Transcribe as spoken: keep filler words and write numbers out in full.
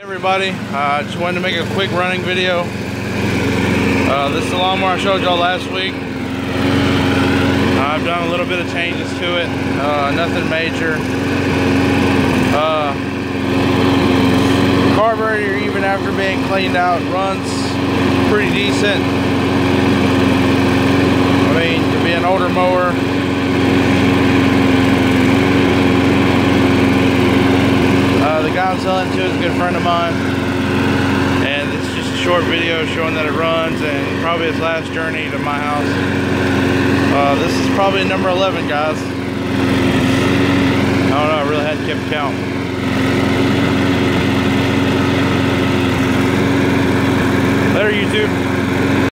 Everybody, I uh, just wanted to make a quick running video. Uh, this is the lawnmower I showed y'all last week. I've done a little bit of changes to it, uh, nothing major. Uh, carburetor, even after being cleaned out, runs pretty decent. I mean, to be an older mower, Uh, the guy I'm selling to is a good friend of mine, and it's just a short video showing that it runs and probably its last journey to my house. Uh, this is probably number eleven, guys. I don't know, I really hadn't kept count. Later, YouTube.